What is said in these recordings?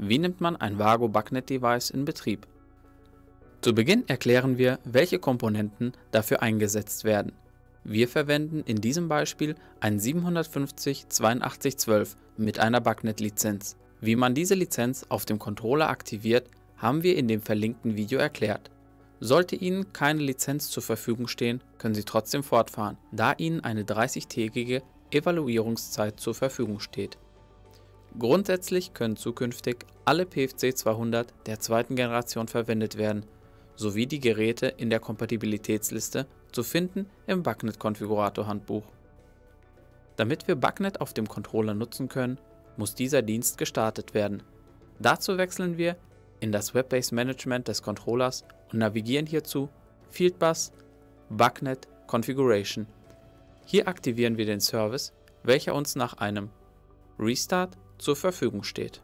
Wie nimmt man ein Vago BACnet Device in Betrieb? Zu Beginn erklären wir, welche Komponenten dafür eingesetzt werden. Wir verwenden in diesem Beispiel ein 750-8212 mit einer BACnet-Lizenz. Wie man diese Lizenz auf dem Controller aktiviert, haben wir in dem verlinkten Video erklärt. Sollte Ihnen keine Lizenz zur Verfügung stehen, können Sie trotzdem fortfahren, da Ihnen eine 30-tägige Evaluierungszeit zur Verfügung steht. Grundsätzlich können zukünftig alle PFC 200 der zweiten Generation verwendet werden, sowie die Geräte in der Kompatibilitätsliste zu finden im BACnet-Konfigurator-Handbuch. Damit wir BACnet auf dem Controller nutzen können, muss dieser Dienst gestartet werden. Dazu wechseln wir in das Web-Based Management des Controllers und navigieren hierzu Fieldbus BACnet Configuration. Hier aktivieren wir den Service, welcher uns nach einem Restart zur Verfügung steht.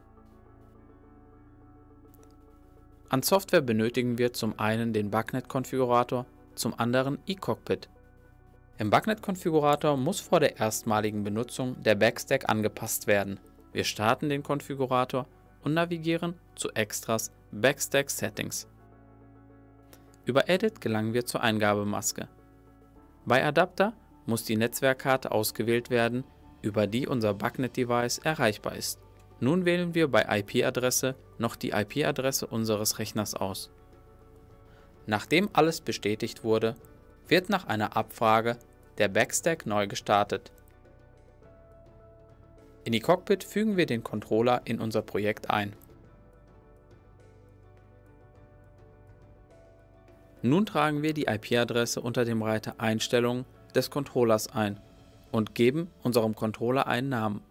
An Software benötigen wir zum einen den BACnet-Konfigurator, zum anderen eCockpit. Im BACnet-Konfigurator muss vor der erstmaligen Benutzung der Backstack angepasst werden. Wir starten den Konfigurator und navigieren zu Extras Backstack Settings. Über Edit gelangen wir zur Eingabemaske. Bei Adapter muss die Netzwerkkarte ausgewählt werden, über die unser BACnet-Device erreichbar ist. Nun wählen wir bei IP-Adresse noch die IP-Adresse unseres Rechners aus. Nachdem alles bestätigt wurde, wird nach einer Abfrage der Backstack neu gestartet. In eCockpit fügen wir den Controller in unser Projekt ein. Nun tragen wir die IP-Adresse unter dem Reiter Einstellungen des Controllers ein und geben unserem Controller einen Namen.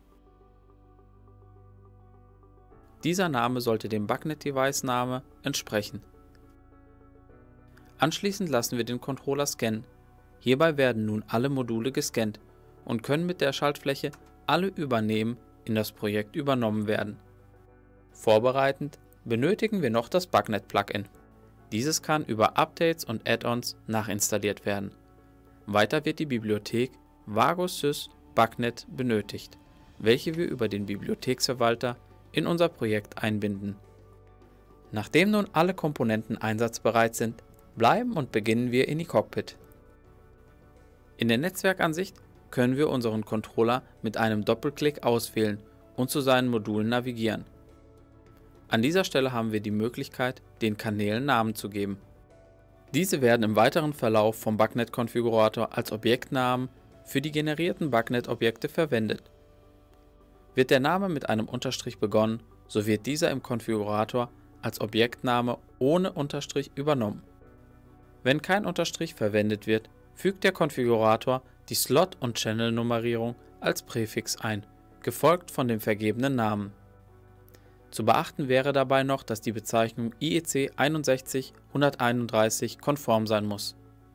Dieser Name sollte dem BACnet-Device-Name entsprechen. Anschließend lassen wir den Controller scannen. Hierbei werden nun alle Module gescannt und können mit der Schaltfläche alle Übernehmen in das Projekt übernommen werden. Vorbereitend benötigen wir noch das BACnet-Plugin. Dieses kann über Updates und Add-ons nachinstalliert werden. Weiter wird die Bibliothek Vago Sys BACnet benötigt, welche wir über den Bibliotheksverwalter in unser Projekt einbinden. Nachdem nun alle Komponenten einsatzbereit sind, bleiben und beginnen wir in eCockpit. In der Netzwerkansicht können wir unseren Controller mit einem Doppelklick auswählen und zu seinen Modulen navigieren. An dieser Stelle haben wir die Möglichkeit, den Kanälen Namen zu geben. Diese werden im weiteren Verlauf vom BACnet-Konfigurator als Objektnamen für die generierten BACnet-Objekte verwendet. Wird der Name mit einem Unterstrich begonnen, so wird dieser im Konfigurator als Objektname ohne Unterstrich übernommen. Wenn kein Unterstrich verwendet wird, fügt der Konfigurator die Slot- und Channel-Nummerierung als Präfix ein, gefolgt von dem vergebenen Namen. Zu beachten wäre dabei noch, dass die Bezeichnung IEC 61131 konform sein muss.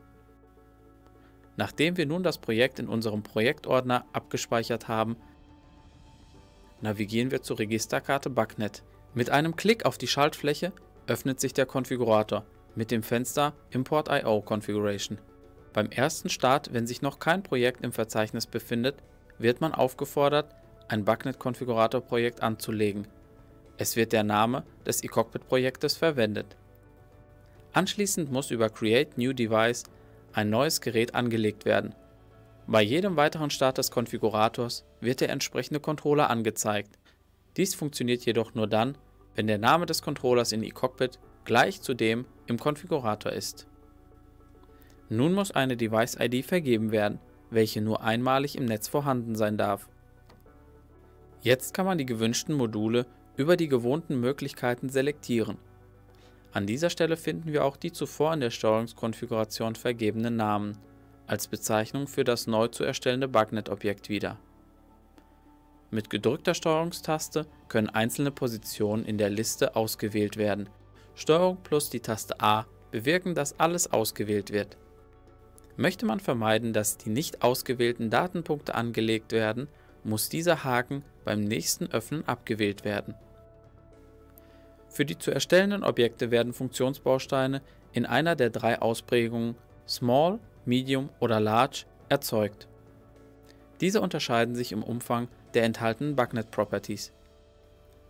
Nachdem wir nun das Projekt in unserem Projektordner abgespeichert haben, navigieren wir zur Registerkarte BACnet. Mit einem Klick auf die Schaltfläche öffnet sich der Konfigurator mit dem Fenster Import I/O Configuration. Beim ersten Start, wenn sich noch kein Projekt im Verzeichnis befindet, wird man aufgefordert, ein BACnet-Konfigurator-Projekt anzulegen. Es wird der Name des eCockpit-Projektes verwendet. Anschließend muss über Create New Device ein neues Gerät angelegt werden. Bei jedem weiteren Start des Konfigurators wird der entsprechende Controller angezeigt. Dies funktioniert jedoch nur dann, wenn der Name des Controllers in eCockpit gleich zu dem im Konfigurator ist. Nun muss eine Device-ID vergeben werden, welche nur einmalig im Netz vorhanden sein darf. Jetzt kann man die gewünschten Module über die gewohnten Möglichkeiten selektieren. An dieser Stelle finden wir auch die zuvor in der Steuerungskonfiguration vergebenen Namen als Bezeichnung für das neu zu erstellende BACnet-Objekt wieder. Mit gedrückter Steuerungstaste können einzelne Positionen in der Liste ausgewählt werden. Steuerung plus die Taste A bewirken, dass alles ausgewählt wird. Möchte man vermeiden, dass die nicht ausgewählten Datenpunkte angelegt werden, muss dieser Haken beim nächsten Öffnen abgewählt werden. Für die zu erstellenden Objekte werden Funktionsbausteine in einer der drei Ausprägungen Small, Medium oder Large erzeugt. Diese unterscheiden sich im Umfang der enthaltenen BACnet Properties.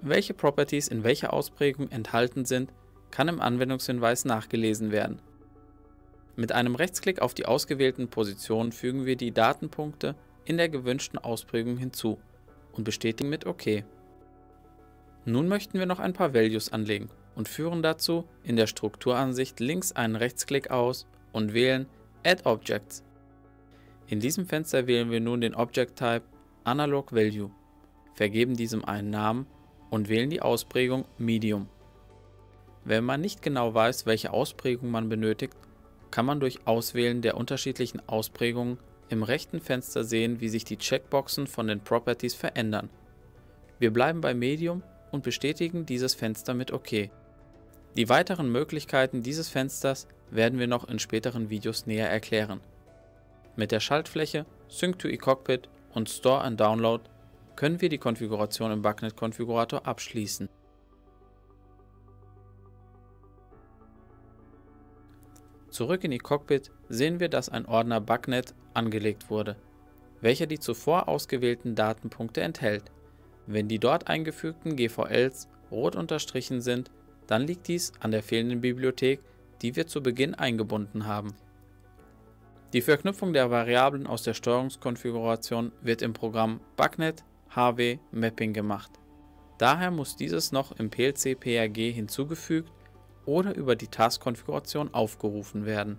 Welche Properties in welcher Ausprägung enthalten sind, kann im Anwendungshinweis nachgelesen werden. Mit einem Rechtsklick auf die ausgewählten Positionen fügen wir die Datenpunkte in der gewünschten Ausprägung hinzu und bestätigen mit OK. Nun möchten wir noch ein paar Values anlegen und führen dazu in der Strukturansicht links einen Rechtsklick aus und wählen Add Objects. In diesem Fenster wählen wir nun den Object Type Analog Value, vergeben diesem einen Namen und wählen die Ausprägung Medium. Wenn man nicht genau weiß, welche Ausprägung man benötigt, kann man durch Auswählen der unterschiedlichen Ausprägungen im rechten Fenster sehen, wie sich die Checkboxen von den Properties verändern. Wir bleiben bei Medium und bestätigen dieses Fenster mit OK. Die weiteren Möglichkeiten dieses Fensters werden wir noch in späteren Videos näher erklären. Mit der Schaltfläche Sync to eCockpit und Store and Download können wir die Konfiguration im BACnet-Konfigurator abschließen. Zurück in eCockpit sehen wir, dass ein Ordner BACnet angelegt wurde, welcher die zuvor ausgewählten Datenpunkte enthält. Wenn die dort eingefügten GVLs rot unterstrichen sind, dann liegt dies an der fehlenden Bibliothek, die wir zu Beginn eingebunden haben. Die Verknüpfung der Variablen aus der Steuerungskonfiguration wird im Programm BACnet HW Mapping gemacht. Daher muss dieses noch im PLC-PRG hinzugefügt oder über die Task-Konfiguration aufgerufen werden.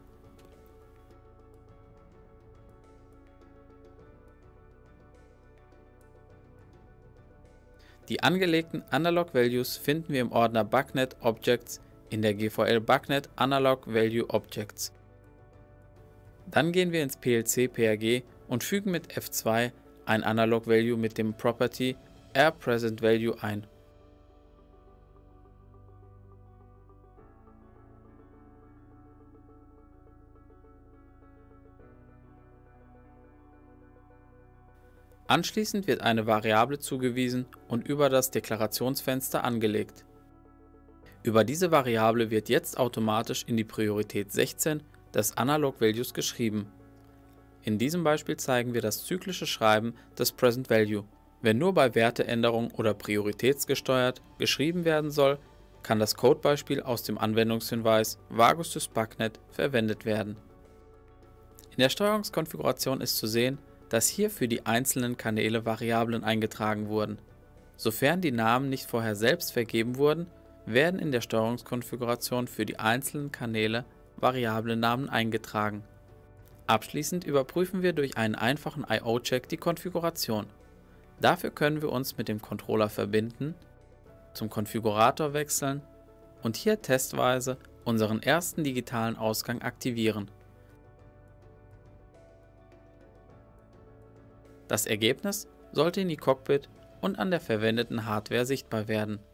Die angelegten Analog Values finden wir im Ordner BACnet Objects in der GVL BACnet Analog Value Objects. Dann gehen wir ins PLC-PRG und fügen mit F2 ein Analog Value mit dem Property AirPresentValue ein. Anschließend wird eine Variable zugewiesen und über das Deklarationsfenster angelegt. Über diese Variable wird jetzt automatisch in die Priorität 16 des Analog Values geschrieben. In diesem Beispiel zeigen wir das zyklische Schreiben des Present Value. Wenn nur bei Werteänderung oder prioritätsgesteuert geschrieben werden soll, kann das Codebeispiel aus dem Anwendungshinweis Vagusys BACnet verwendet werden. In der Steuerungskonfiguration ist zu sehen, dass hier für die einzelnen Kanäle Variablen eingetragen wurden. Sofern die Namen nicht vorher selbst vergeben wurden, werden in der Steuerungskonfiguration für die einzelnen Kanäle Variablennamen eingetragen. Abschließend überprüfen wir durch einen einfachen I/O-Check die Konfiguration. Dafür können wir uns mit dem Controller verbinden, zum Konfigurator wechseln und hier testweise unseren ersten digitalen Ausgang aktivieren. Das Ergebnis sollte in eCockpit und an der verwendeten Hardware sichtbar werden.